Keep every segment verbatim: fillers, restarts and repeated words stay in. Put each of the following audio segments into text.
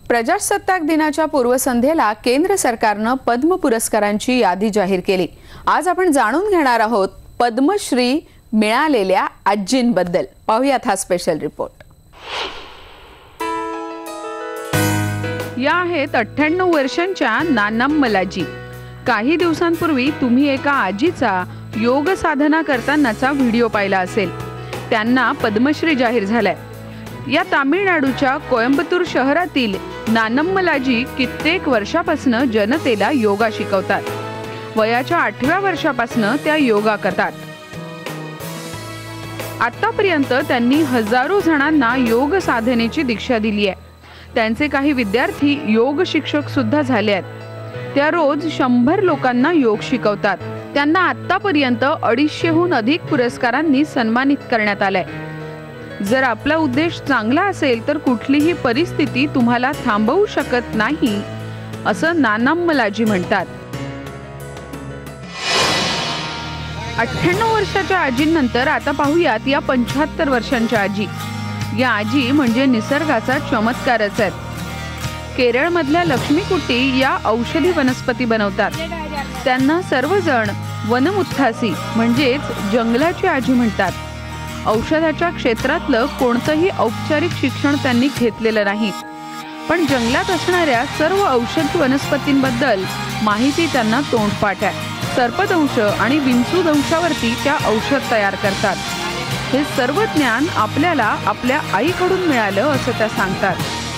प्रजासत्ताक दिनाच्या पूर्वसंध्येला केंद्र सरकारने पद्म पुरस्कारांची यादी जाहीर केली। आज आपण जाणून घेणार आहोत पद्मश्री मिळालेल्या आजींबद्दल। पाहूयात हा स्पेशल रिपोर्ट। या आहेत अठ्ठ्याण्णव वर्षांच्या नानम्मलाजी। काही दिवसांपूर्वी तुम्ही एका आजीचा योग साधना करतानाचा व्हिडिओ पाहिला असेल। त्यांना पद्मश्री जाहीर झालाय। या तामिळनाडूच्या कोयंबतूर शहरातील नानम्मलाजी कित्येक वर्षापासून जनतेला योगा शिकवतात। वयाच्या आठव्या वर्षापासून त्या योगा करतात। आतापर्यंत त्यांनी हजारो जणांना योग साधनेची दीक्षा दिली आहे। त्यांचे काही विद्यार्थी योग शिक्षक सुद्धा झाले आहेत। त्या रोज शंभर लोकांना योग शिकवतात। त्यांना आतापर्यंत अडीचशेहून अधिक पुरस्कारांनी सन्मानित करण्यात आलंय। जर आपला उद्देश चांगला असेल तर कुठलीही परिस्थिती तुम्हाला थांबवू शकत नाही, असं नानम्मलाजी म्हणतात। अठ्ठ्याण्णव वर्षाच्या आजींनंतर आता पाहूयात या पंच्याहत्तर वर्षांच्या आजी। या आजी म्हणजे निसर्गाचा चमत्कारच आहेत। केरळमधल्या लक्ष्मीकुट्टी या औषधी वनस्पती बनवतात। त्यांना सर्वजण वनमुत्थासी म्हणजेच जंगलाची आजी म्हणतात। औषधाच्या क्षेत्रातलं कोणतंही औपचारिक शिक्षण त्यांनी घेतलेलं नाही, पण जंगलात असणाऱ्या सर्व औषधी वनस्पतींबद्दल माहिती त्यांना तोंडपाठ आहे। सर्पदंश आणि विंचूदंशावरती त्या औषध तयार करतात। हे सर्व ज्ञान आपल्याला आपल्या आईकडून मिळालं असं त्या सांगतात।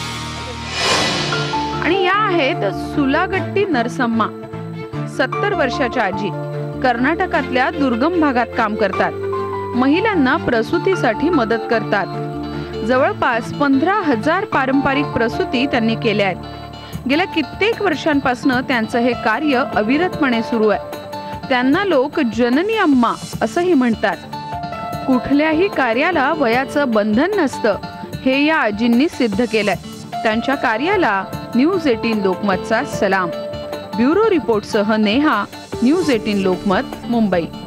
आणि या आहेत सुलागट्टी नरसम्मा। सत्तर वर्षाच्या आजी कर्नाटकातल्या दुर्गम भागात काम करतात। महिलांना प्रसूतीसाठी मदत करतात। जवळपास पंधरा हजार पारंपरिक प्रसूती त्यांनी केल्या आहेत। गेल्या कित्येक वर्षांपासून त्यांचं हे कार्य अविरतपणे सुरू आहे। त्यांना लोक जननी अम्मा असंही म्हणतात। कुठल्याही कार्याला वयाचं बंधन नसतं, हे या आजींनी सिद्ध केलंय। त्यांच्या कार्याला न्यूज अठरा लोकमतचा सलाम। ब्युरो रिपोर्टसह नेहा, न्यूज अठरा लोकमत, मुंबई।